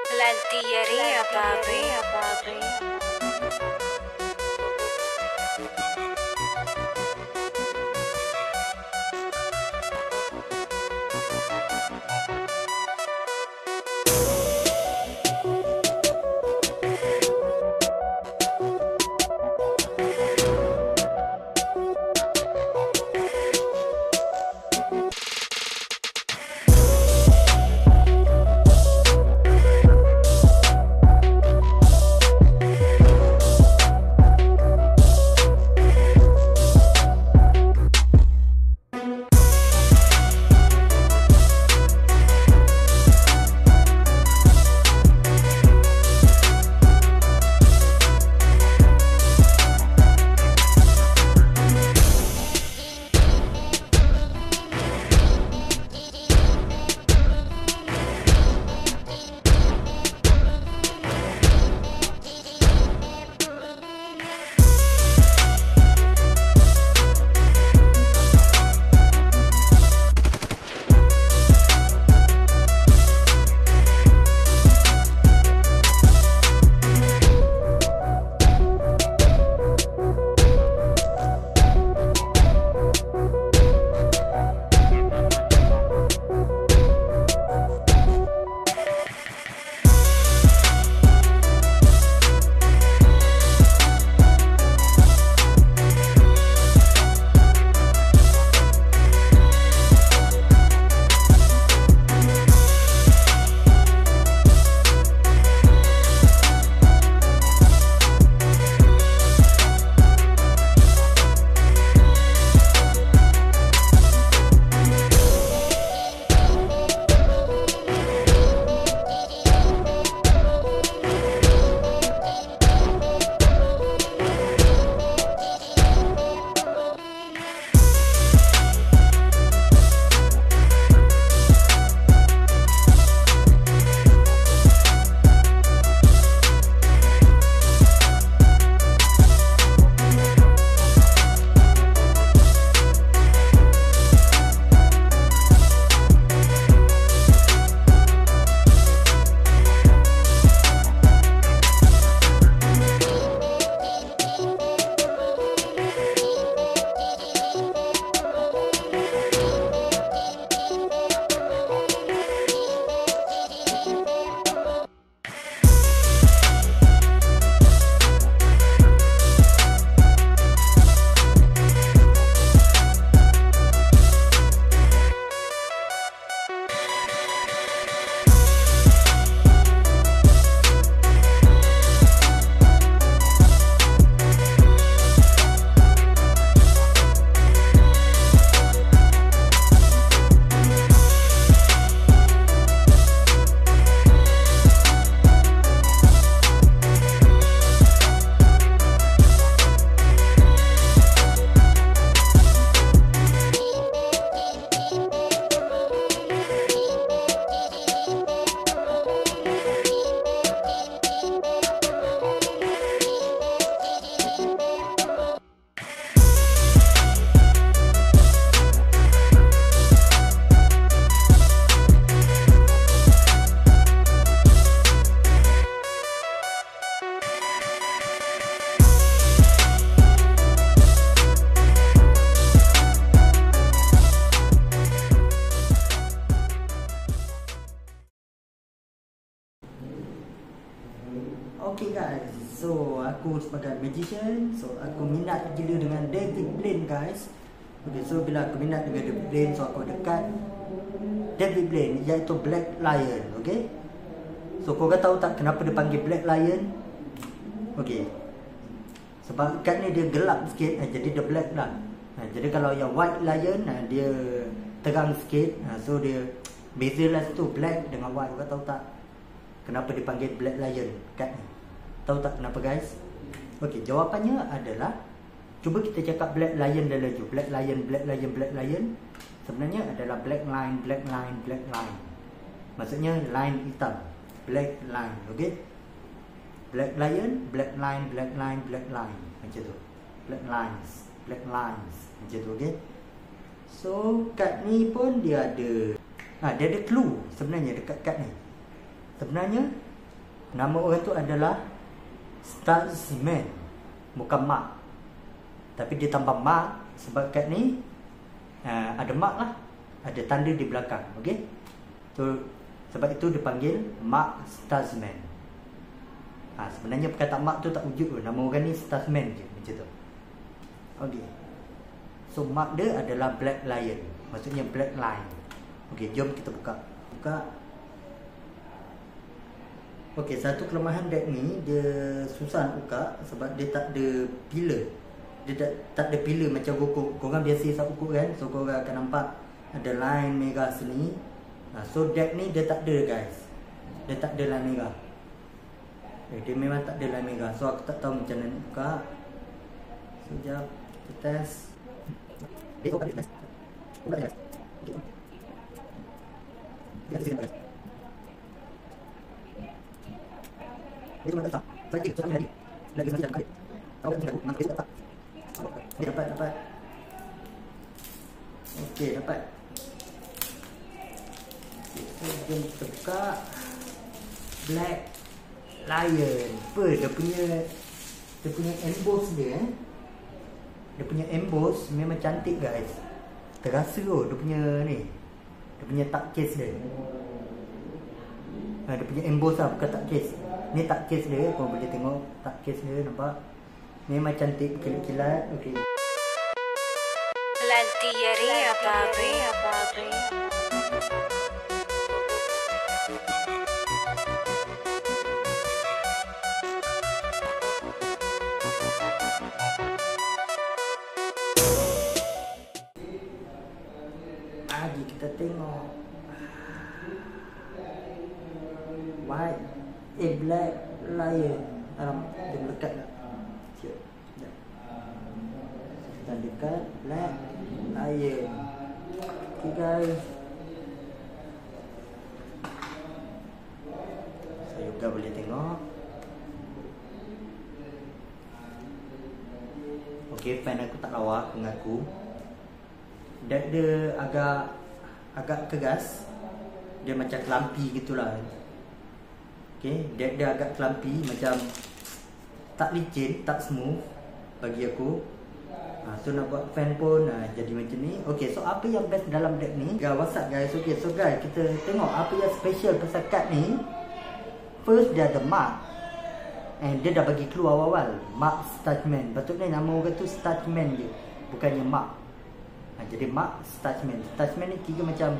La artillería, papi. Okay guys, so aku sebagai magician, so aku minat gila dengan David Blaine guys. Okay, so bila aku minat dengan David Blaine, so aku dekat David Blaine iaitu Black Lion. Okay, so korang tahu tak kenapa dia panggil Black Lion? Okay, sebab kad ni dia gelap sikit, jadi dia black lah. Jadi kalau yang White Lion, dia terang sikit, so dia bezalah situ black dengan white. Korang tahu tak kenapa dipanggil Black Lion kad ni? Tahu tak kenapa guys? Okey, jawapannya adalah, cuba kita cakap Black Lion dah laju. Black Lion, Black Lion, Black Lion sebenarnya adalah black line, black line, black line. Maksudnya line hitam, black line. Okey, Black Lion, black line, black line, black line, macam tu. Black lines, black lines, macam tu. Okey, so kad ni pun dia ada dia ada clue sebenarnya dekat kad ni. Sebenarnya Nama orang tu adalah Statsman, bukan Mark. Tapi dia tambah Mark sebab kat ni ada Mark lah, ada tanda di belakang. Okey, so sebab itu dipanggil Mark Statsman. Sebenarnya perkataan Mark tu tak wujud pun. Nama orang ni Statsman je macam tu. Okey, so Mark dia adalah Black Lion, maksudnya Black Line. Okey, jom kita buka. Okey, satu kelemahan deck ni, dia susah nak buka sebab dia tak ada pillar. Dia tak ada pillar macam Goku. Korang biasa isap ukur kan, so korang akan nampak ada line merah sini. So deck ni dia tak ada guys, dia tak ada line merah. Dia memang tak ada line merah. So aku tak tahu macam mana nak buka. Sekejap, kita test. Dapat. Okey, dapat. So, jom kita buka Black Lion. Apa dia punya emboss dia Dia punya emboss memang cantik guys. Terasa dia punya ni. Dia punya tuck case dia. Dia punya emboss lah, bukan tuck case. Ni tuck case dia, korang boleh tengok tuck case dia, nampak? Memang cantik, kilat-kilat. Okey. La artillería, papi. Mari kita tengok. White, Black Lion. Dia melekat tak? Kita dekat Black Lion. Okay guys, saya juga boleh tengok. Okay, fan aku tak lawa, aku mengaku. Dia agak keras. Dia macam kelampi gitulah. Okay, dia agak kelampi, macam tak licin, tak smooth bagi aku. So nak buat fan pun jadi macam ni. Okay, so apa yang best dalam deck ni? What's up guys? Okay, so guys, kita tengok apa yang special pasal card ni. First, dia ada Mark. And dia dah bagi clue awal-awal, Mark Statsman. Patutnya nama orang tu Statsman je, bukannya Mark. Jadi Mark Statsman. Statsman ni kira macam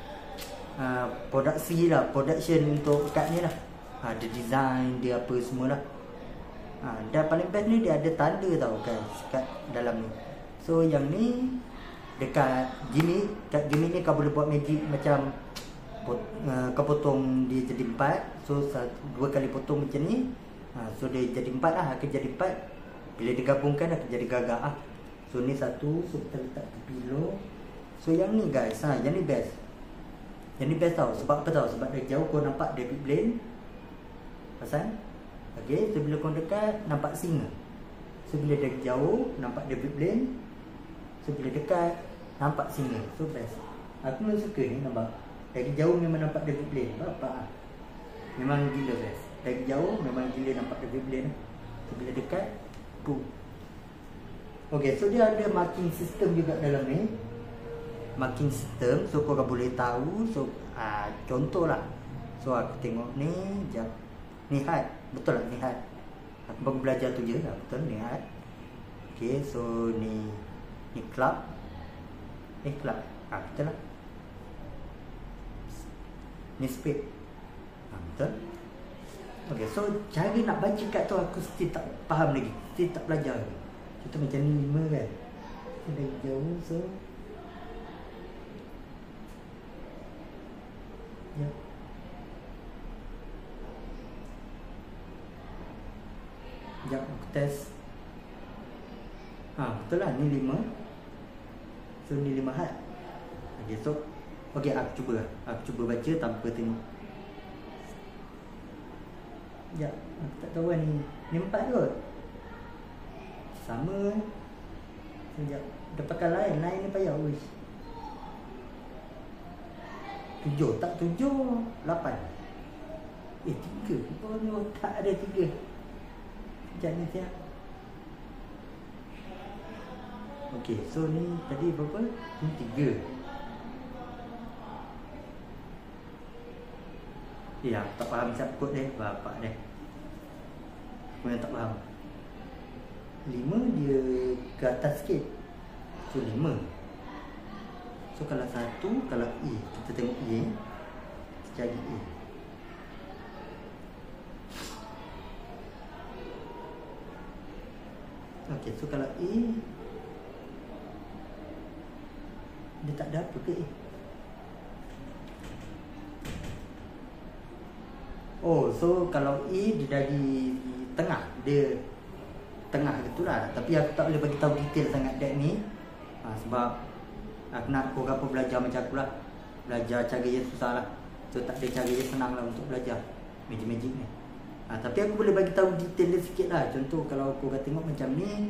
production untuk kad ni lah. Ada design dia apa semua lah. Dan paling best ni dia ada tanda tau guys kat dalam ni. So yang ni dekat gimmick, kat gimmick ni kau boleh buat magic macam kau potong dia jadi 4. So 2 kali potong macam ni, so dia jadi 4 lah, akan jadi 4. Bila digabungkan akan jadi gagak lah. So ni satu, so kita letak ke below. So yang ni guys, yang ni best. Yang ni best tau, sebab apa tau? Sebab dari jauh kau nampak David Blaine. Pasal? Okay, so bila kau dekat nampak singa. So bila dari jauh nampak David Blaine. So bila dekat nampak singa. So best. Aku memang suka ni nampak. Dari jauh memang nampak David Blaine. Bapak memang gila best. Dari jauh memang gila nampak David Blaine. So bila dekat, boom. Okay, so dia ada marking system juga dalam ni. Marking system, so korang boleh tahu. So contoh lah. So aku tengok ni, jap. Ni hat, betul lah ni hat. Aku baru belajar tu je lah, betul ni hat. Okay, so ni club. Club, betul lah. Ni spade, betul. Okay, so cara nak baca kat tu aku still tak faham lagi, still tak belajar lagi. Contoh macam ni 5 kan. Dari jauh, so ya. Sekejap aku test. Betul lah, ni 5. So ni 5 hat. Okay, so okay, aku cuba baca tanpa tengok. Sekejap, aku tak tahu ni 4 kot. Sama. Sekejap, dia pakai lain ni payah. Uish. 7, tak 7, 8. Tiga. Oh, tak ada tiga. Sekejap ni siap. Okey, so ni tadi berapa? Ni tiga. Ya, tak faham siap kod dia. Bapak dia. Aku yang tak faham. 5 dia ke atas sikit. So 5. So kalau 1, kalau A, kita tengok A. Kita cari A. Okey, so kalau A, dia tak ada apa ke A? Oh, so kalau A dia dari tengah, dia tengah gitulah. Tapi aku tak boleh bagi tahu detail sangat dek ni. Sebab aku nak korang apa belajar macam aku lah. Belajar cara yang susah lah. So tak ada cara yang senang lah untuk belajar magic ni. Tapi aku boleh bagi tahu detail dia sikit lah. Contoh kalau korang tengok macam ni,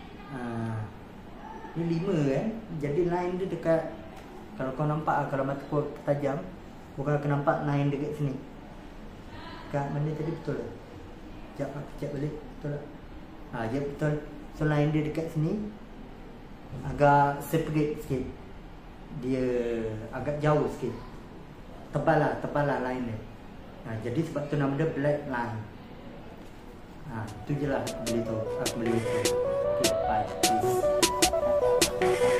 ni 5 kan. Jadi line dia dekat, kalau kau nampak kalau mata kau tajam, korang akan nampak line dekat sini. Kat mana tadi, betul tak? Sekejap aku check balik. Betul tak? Ya betul. So line dia dekat sini agak separate sikit. Dia agak jauh sikit. Tebal lah line dia. Jadi sebab tu nama dia black line. Itu je lah aku boleh tahu. Okay, bye. Peace.